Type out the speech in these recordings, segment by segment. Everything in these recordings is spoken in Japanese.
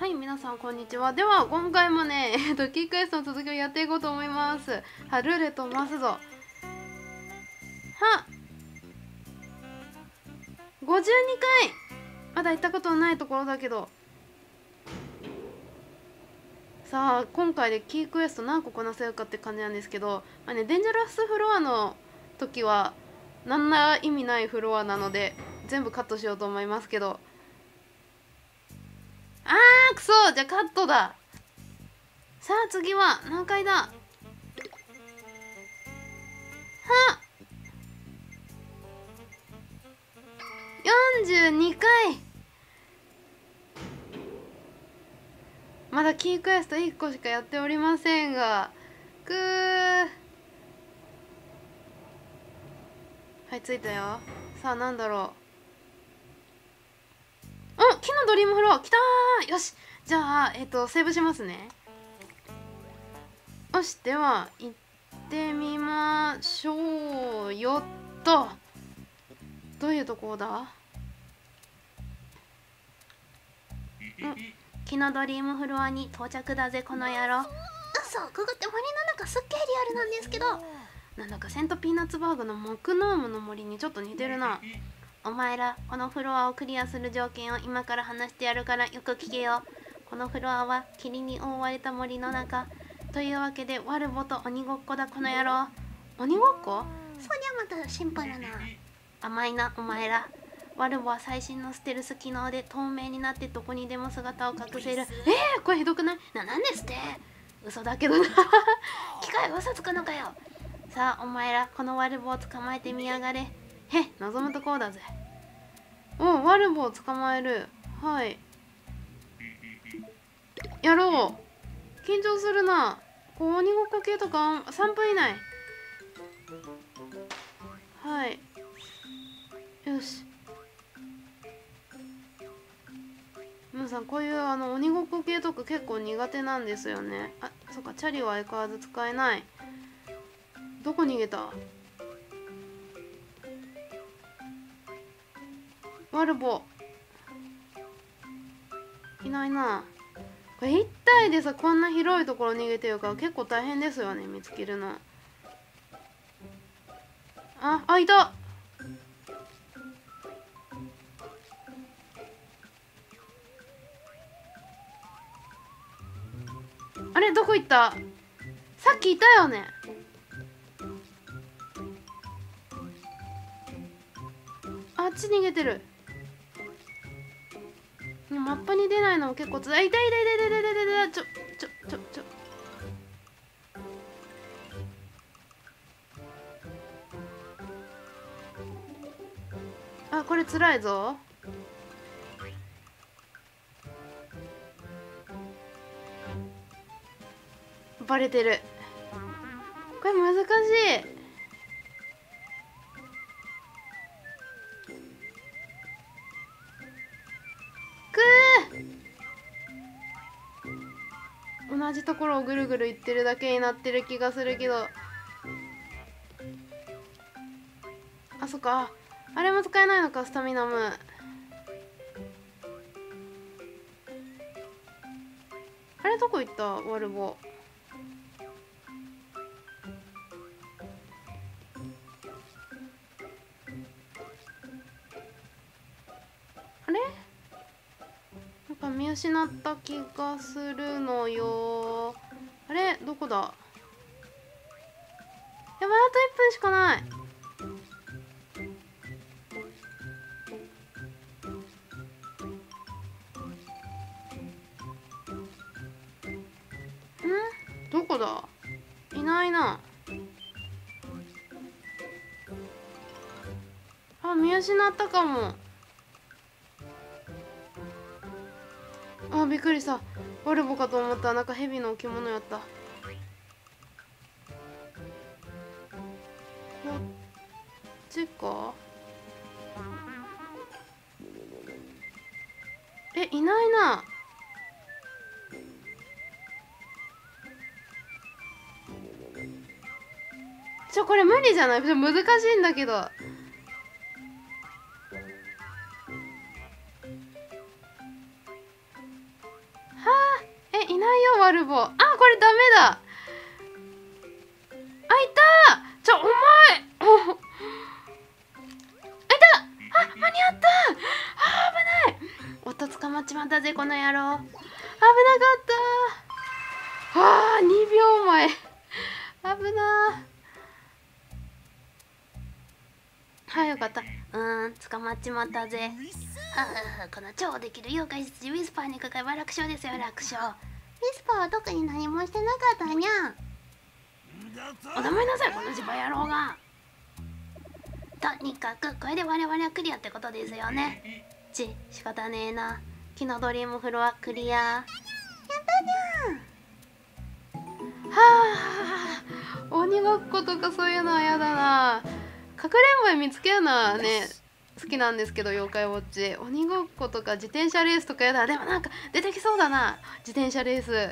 はい、皆さんこんにちは。では今回もね、キークエストの続きをやっていこうと思います。は、ルーレットを回すぞ。は、52回。まだ行ったことのないところだけど。さあ、今回でキークエスト何個こなせるかって感じなんですけど、まあね、デンジャラスフロアの時は何ら意味ないフロアなので全部カットしようと思いますけど。くそ、じゃあカットだ。さあ次は何回だ。は42回。まだキークエスト1個しかやっておりませんが、はい、着いたよ。さあなんだろう。お、木のドリームフロア来たー。よし、じゃあセーブしますね。よし、では行ってみましょうよっと。どういうところだ。木のドリームフロアに到着だぜこの野郎。そう、ここって森の中すっげえリアルなんですけど、なんだかセントピーナッツバーグの木ノームの森にちょっと似てるな。お前ら、このフロアをクリアする条件を今から話してやるからよく聞けよ。このフロアは霧に覆われた森の中というわけで、ワルボと鬼ごっこだこの野郎。鬼ごっこ？そりゃまたシンプルな。甘いなお前ら。ワルボは最新のステルス機能で透明になってどこにでも姿を隠せる。これひどくない？なんですって。嘘だけどな。機械嘘つくのかよ。さあお前ら、このワルボを捕まえてみやがれ。へ、望むところだぜ。お、ワルボを捕まえる。はい、やろう。緊張するな。こう鬼ごっこ系とか3分以内。はい、よし。皆さん、こういう鬼ごっこ系とか結構苦手なんですよね。あ、そっか、チャリは相変わらず使えない。どこ逃げた？ワルボいないな。これ1体でさ、こんな広いところ逃げてるから結構大変ですよね、見つけるの。いた。あれ、どこ行った？さっきいたよね。あっち逃げてる。マップに出ないのも結構つらい。いたいたいたいたいたいたいた。ちょ。これつらいぞ。バレてる。これ難しい。同じところをぐるぐる行ってるだけになってる気がするけど。そっか、あれも使えないのか、スタミナム。あれどこ行った？ワルボ。あれなんか見失った気がするのよ。あれどこだ？やばい、あと1分しかない。どこだ？いないな。見失ったかも。びっくりした。ワルボかと思った。なんか蛇の置物やった。こっちか？いないな。これ無理じゃない？難しいんだけど。 カルボ。あ、これダメだ。あ、いた。お前あ、いた。あ、間に合った。あ、危ない。音捕まっちまったぜこの野郎。危なかった。あ、2秒前。危な。はい、よかった。捕まっちまったぜ。この超できる妖怪執事ウィスパーにかかれば楽勝ですよ、楽勝。ウィスパーは特に何もしてなかったにゃ。お黙りなさい、このジバ野郎が。とにかくこれで我々はクリアってことですよね。仕方ねえな。木のドリームフロアクリア。やったにゃ。はあ、鬼ごっことかそういうのはやだな。かくれんぼ見つけるのはね好きなんですけど、妖怪ウォッチ鬼ごっことか自転車レースとかやだ。でもなんか出てきそうだな、自転車レース。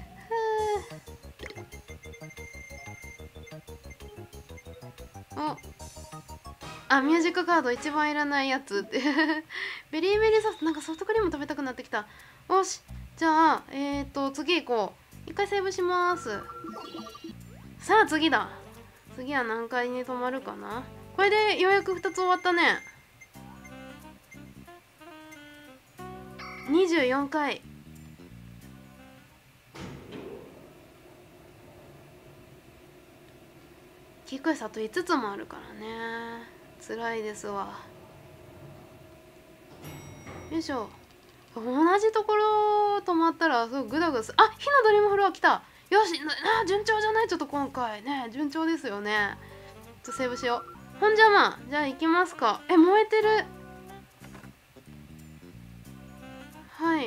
あ、ミュージックカード一番いらないやつってベリーベリーソフト、なんかソフトクリーム食べたくなってきた。よし、じゃあ次行こう。一回セーブします。さあ次だ。次は何回に止まるかな。これでようやく2つ終わったね。24回。キークエストあと5つもあるからね。辛いですわ。よいしょ。同じところ止まったらすごいグダグダする。あ、火のドリームフロア来た。よし、順調じゃない。ちょっと今回ね順調ですよね。ちょっとセーブしよう。ほんじゃまあじゃあ行きますか。燃えてる。はい。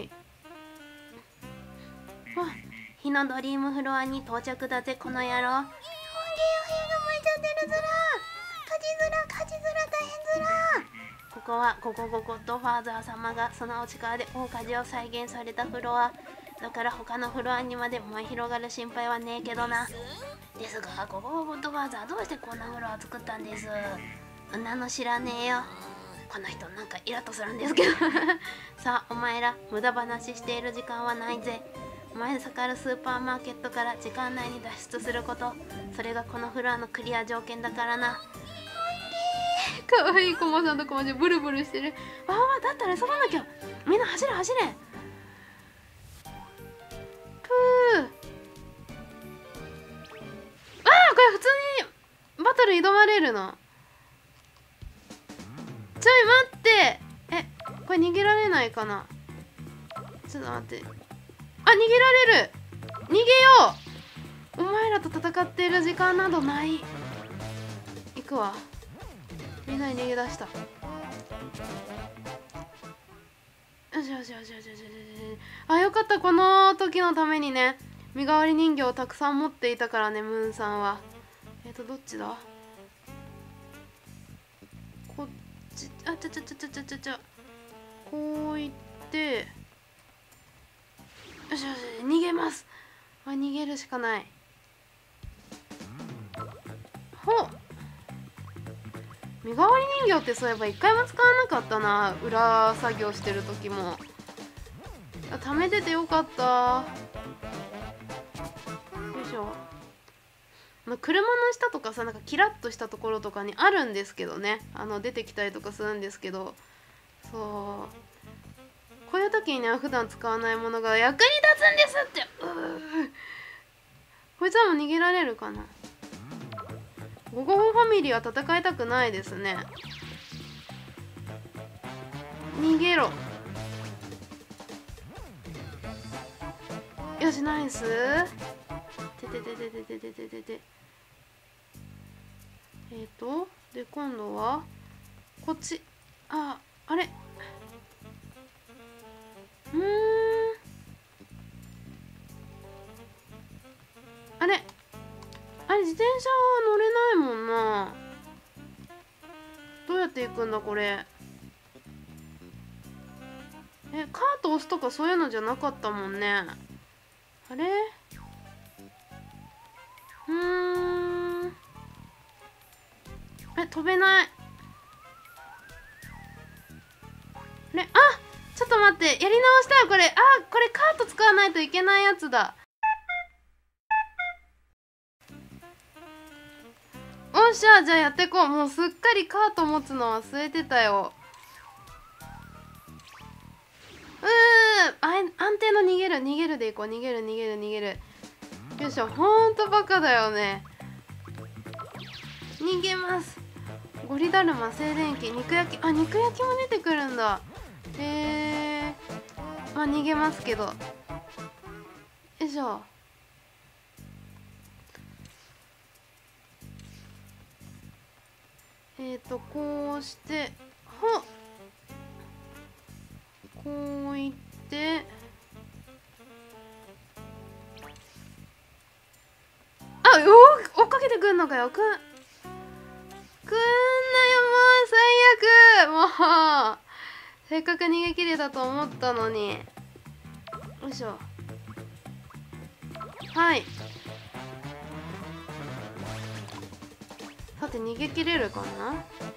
火のドリームフロアに到着だぜこの野郎。火が燃えちゃってるずら。火事ずら大変ずら。ここはゴッドファーザー様がそのお力で大火事を再現されたフロアだから、他のフロアにまで燃え広がる心配はねえけどな。ですがゴッドファーザーどうしてこんなフロア作ったんです？なの知らねえよ。この人なんかイラッとするんですけどさあお前ら無駄話している時間はないぜ。前坂るスーパーマーケットから時間内に脱出すること、それがこのフロアのクリア条件だからな。かわいいコマさんとコマじブルブルしてる。だったら急がなきゃ。みんな走れ。これ普通にバトル挑まれるの。ちょい待って。これ逃げられないかな。ちょっと待って。逃げられる。逃げよう。お前らと戦っている時間などない。行くわ。みんなに逃げ出した。よし。よかった。この時のためにね身代わり人形をたくさん持っていたからね、ムーンさんは。どっちだ。こっち。こう行ってよし逃げます。逃げるしかない。身代わり人形ってそういえば一回も使わなかったな。裏作業してる時も。貯めててよかった。よいしょ。車の下とかさ、なんかキラッとしたところとかにあるんですけどね、出てきたりとかするんですけど、こういう時にね普段使わないものが役に立つんですって。こいつはもう逃げられるかな。ゴゴゴファミリーは戦いたくないですね。逃げろ。よし、ナイス。で今度はこっち。あれあれ自転車は乗れないもんな。どうやって行くんだこれ。カート押すとかそういうのじゃなかったもんね。あれ飛べない。ちょっと待って、やり直したよこれ。これカート使わないといけないやつだ。 おっしゃ、じゃあやっていこう。もうすっかりカート持つの忘れてたよ。安定の逃げる逃げるでいこう。逃げる逃げる逃げる。よいしょ。ほんとバカだよね。逃げます。ゴリだるま、静電気、肉焼き。あ、肉焼きも出てくるんだ。まあ逃げますけど。よいしょ。こうしてほっ、こういって、追っかけてくんのかよ。くんなよ、もう最悪。もうせっかく逃げ切れたと思ったのに。よいしょ。はい、さて逃げ切れるかな。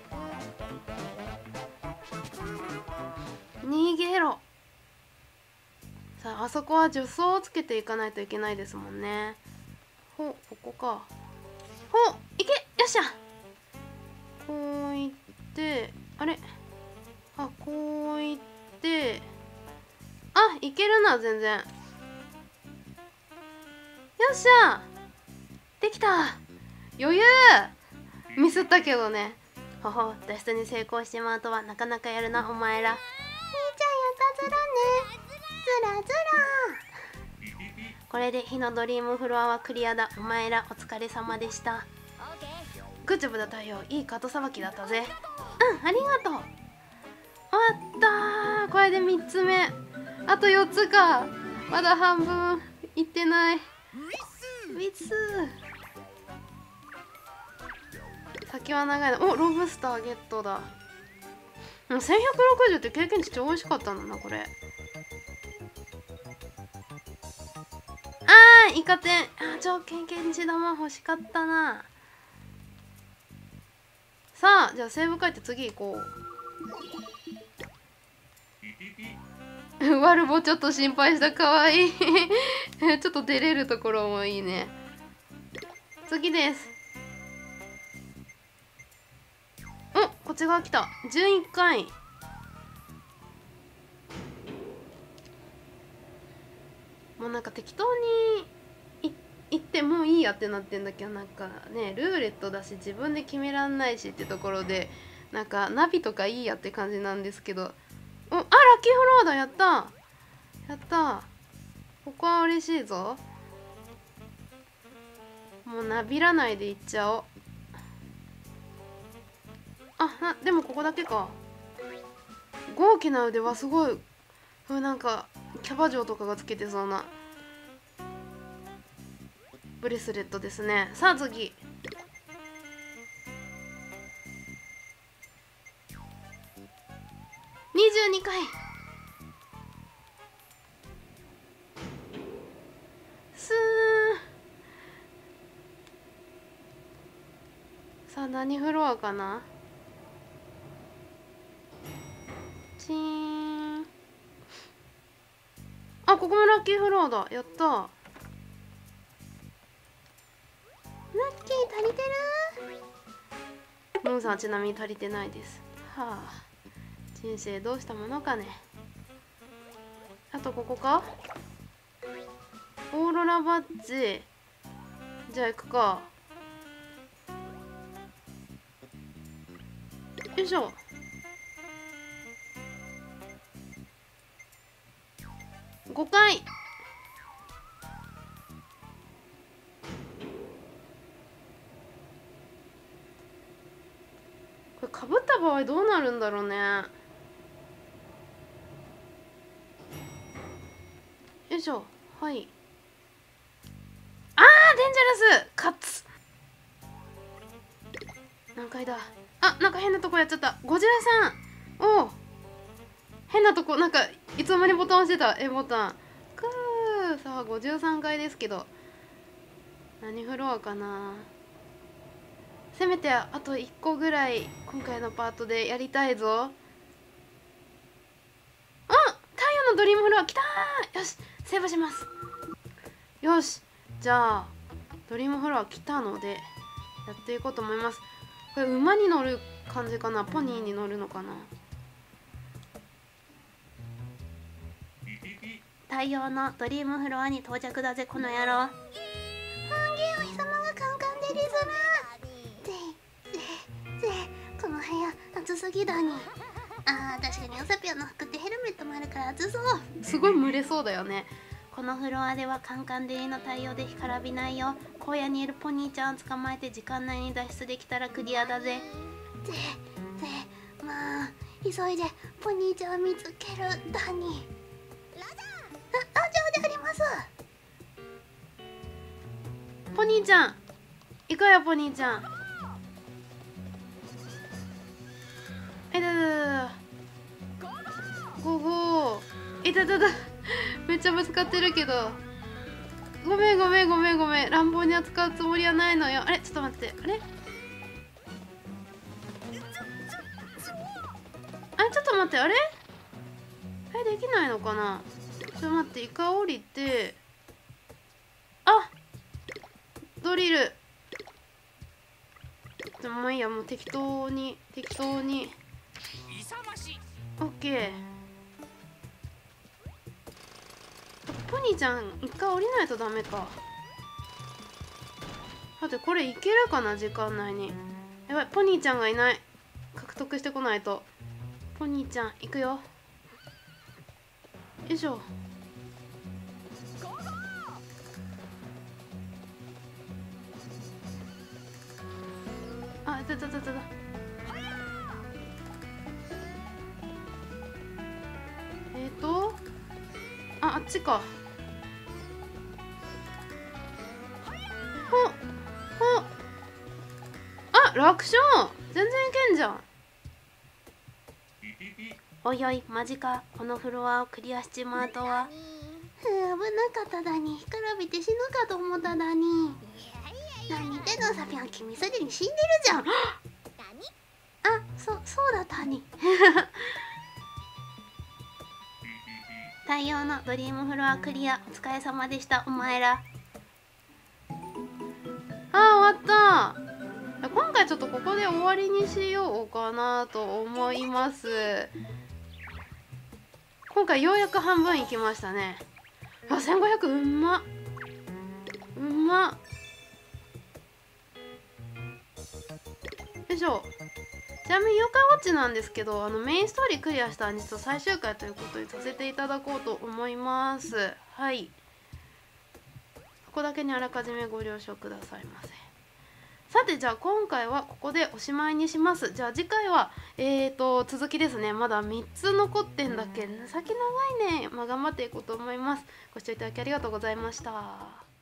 逃げろ。さあ、あそこは助走をつけていかないといけないですもんね。ここか。いけ、よっしゃ。こういって、あれ、こういって、いけるな、全然。よっしゃ、できた。余裕。ミスったけどね。脱出に成功してまうとはなかなかやるな、お前ら。兄ちゃんやったずらね。ずらずら。これで火のドリームフロアはクリアだ。お前らお疲れ様でした。グッジョブだ、太陽。いいカートさばきだったぜ。ありがとう。終わったー。これで3つ目。あと4つか。まだ半分いってない。ウィス先は長いな。ロブスターゲットだ。1160って経験値超美味しかったんだな、これ。イカ天。超経験値玉欲しかったな。さあ、じゃあセーブ書いて次行こう。ワルボちょっと心配した。かわいい。ちょっと出れるところもいいね。次です。こっち側来た。11回。もうなんか適当に行ってもういいやってなってんだけど、なんかね、ルーレットだし自分で決めらんないしってところで、なんかナビとかいいやって感じなんですけど。ラッキーフロアだ。やった、やった。ここは嬉しいぞ。もうなびらないで行っちゃおう。でもここだけか。豪気な腕はすごい。なんかキャバ嬢とかがつけてそうなブレスレットですね。さあ次。22回。さあ何フロアかな。チーン。ここもラッキーフロアだ。やった。ラッキー足りてる。ムーさんちなみに足りてないです。人生どうしたものかね。あとここか。オーロラバッジ。じゃあ行くか。よいしょ。5回。これかぶった場合どうなるんだろうね。よいしょ。はい。デンジャラス勝つ。何回だ。なんか変なとこやっちゃった。53。変なとこ、なんかいつの間にボタン押してた。ボタン。さあ53回ですけど、何フロアかな。せめてあと1個ぐらい今回のパートでやりたいぞ。太陽のドリームフロア来たー。よし、セーブします。よし、じゃあドリームフロア来たのでやっていこうと思います。これ馬に乗る感じかな、ポニーに乗るのかな。太陽のドリームフロアに到着だぜこの野郎。ゲーム様がカンカン照りする。この部屋暑すぎだに。確かにウサピョンの服ってヘルメットもあるから暑そう。すごい蒸れそうだよね。このフロアではカンカン照りの太陽で干からびないよ。荒野にいるポニーちゃんを捕まえて時間内に脱出できたらクリアだぜ。まあ急いでポニーちゃんを見つけるだに。であります。ポニーちゃん行くよ。ポニーちゃんゴーゴー。めっちゃぶつかってるけど、ごめん乱暴に扱うつもりはないのよ。あれちょっと待って、あれちょっと待って、あれできないのかな。ちょっと待って、イカ降りて、ドリル。でもまあいいや、もう適当にオッケー。ポニーちゃん一回降りないとダメか。だってこれいけるかな、時間内に。やばい、ポニーちゃんがいない。獲得してこないと。ポニーちゃん行くよ。よいしょ。あっちか。楽勝。全然いけんじゃん。おいおい、マジか。このフロアをクリアしちまうとは。危なかっただに。干からびて死ぬかと思っただに。何言ってんのサピョン、君すでに死んでるじゃん。そうだったに。太陽のドリームフロアクリア、お疲れ様でした、お前ら。終わった。今回ちょっとここで終わりにしようかなと思います。今回ようやく半分いきましたね。1500、うんまよいしょ。ちなみに妖怪ウォッチなんですけど、メインストーリークリアしたら実は最終回ということにさせていただこうと思います。はい、そこだけにあらかじめご了承くださいませ。さて、じゃあ今回はここでおしまいにします。じゃあ次回は続きですね。まだ3つ残ってんだっけ。先長いね。頑張っていこうと思います。ご視聴いただきありがとうございました。